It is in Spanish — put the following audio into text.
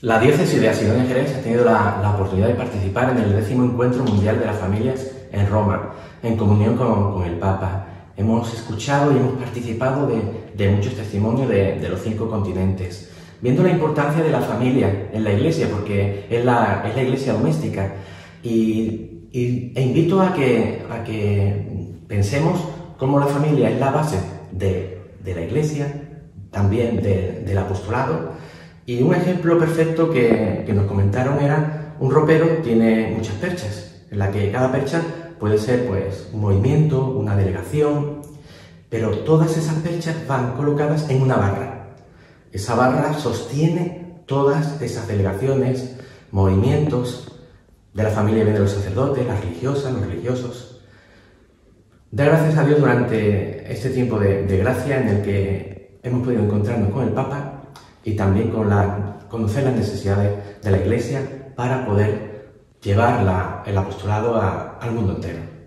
La diócesis de Asidón en Jerez ha tenido la oportunidad de participar en el 10º Encuentro Mundial de las Familias en Roma, en comunión con el Papa. Hemos escuchado y hemos participado de muchos testimonios de los 5 continentes, viendo la importancia de la familia en la Iglesia, porque es la Iglesia doméstica. E invito a que pensemos cómo la familia es la base de la Iglesia, también del apostolado. Y un ejemplo perfecto que nos comentaron era: un ropero tiene muchas perchas, en la que cada percha puede ser pues un movimiento, una delegación, pero todas esas perchas van colocadas en una barra. Esa barra sostiene todas esas delegaciones, movimientos. De la familia vienen los sacerdotes, las religiosas, los religiosos. Dar gracias a Dios durante este tiempo de gracia en el que hemos podido encontrarnos con el Papa y también conocer las necesidades de la Iglesia para poder llevar el apostolado al mundo entero.